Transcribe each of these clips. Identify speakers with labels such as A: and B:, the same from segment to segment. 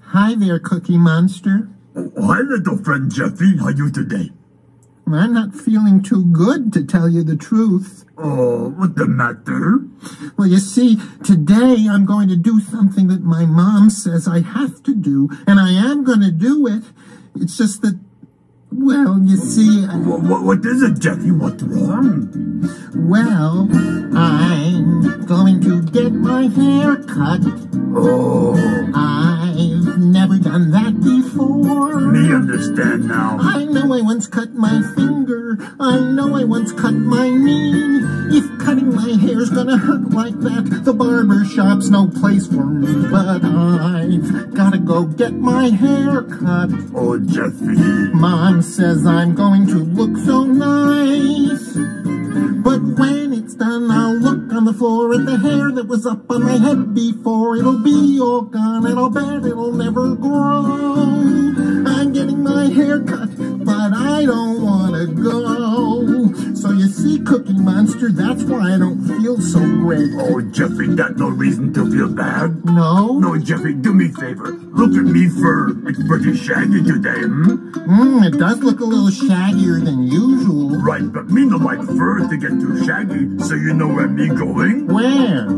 A: Hi there, Cookie Monster.
B: Hi, little friend Jeffy. How are you today?
A: I'm not feeling too good, to tell you the truth.
B: Oh, what's the matter?
A: Well, you see, today I'm going to do something that my mom says I have to do, and I am going to do it. It's just that, well, you see...
B: What is it, Jeffy? What's wrong?
A: Well, I'm going to get my hair cut.
B: Oh.
A: I've never done that before.
B: Me understand now.
A: I know I once cut my finger. I know I once cut my knee. If cutting my hair's gonna hurt like that, the barber shop's no place for me. But I've gotta go get my hair cut.
B: Oh, Jeffy.
A: Mom says I'm going to look so nice. But when it's done, I'll look on the floor at the hair that was up on my head before. It'll be all gone, and I'll bet it'll never grow. I'm getting my hair cut, but I don't want to go. So you see, Cookie Monster, that's why I don't feel so great.
B: Oh, Jeffy, that's no reason to feel bad.
A: No?
B: No, Jeffy, do me a favor. Look at me fur. It's pretty shaggy today,
A: It does look a little shaggier than usual.
B: Right, but me no like fur to get too shaggy, so you know where me going?
A: Where?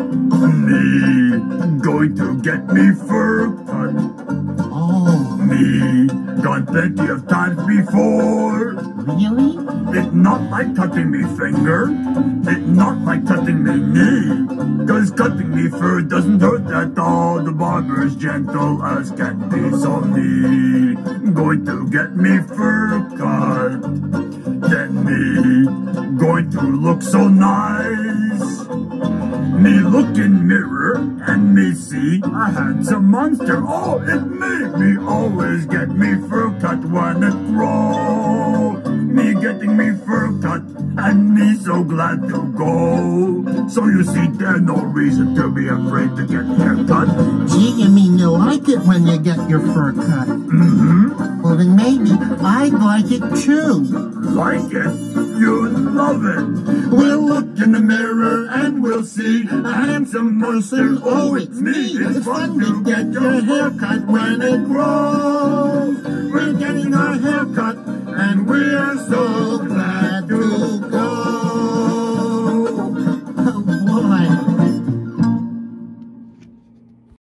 B: Me going to get me fur cut.
A: Oh.
B: Me done plenty of times before.
A: Really?
B: It's not like cutting me finger. It's not like cutting me knee. Cause cutting me fur doesn't hurt at all. The barber's gentle as can be. So me going to get me fur cut. Then me going to look so nice. Me look in mirror and me see a handsome monster. Oh, it made me always get me fur cut when it grows. Me getting me fur cut and me so glad to go. So you see, there's no reason to be afraid to get haircut.
A: Gee, you mean you like it when you get your fur cut? Well, then maybe I'd like it too.
B: Like it? You'd love it.
A: We'll look in the mirror and we'll see a handsome person. Oh, it's me. It's fun to get your hair cut when it grows. We're getting our hair cut and we're so